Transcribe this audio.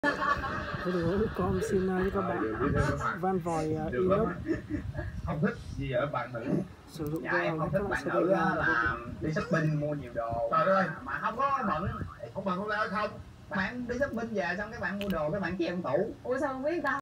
Thế thì con xin cho các bạn van vòi inox không thích gì ở bạn nữ. sử dụng Dạ, em không thích bạn nữ là đi shopping mua nhiều đồ. Trời ơi, mà không có bận, không bận không lẽ không. Bạn đi shopping về xong các bạn mua đồ các bạn treo trong tủ. Ủa sao không biết ta?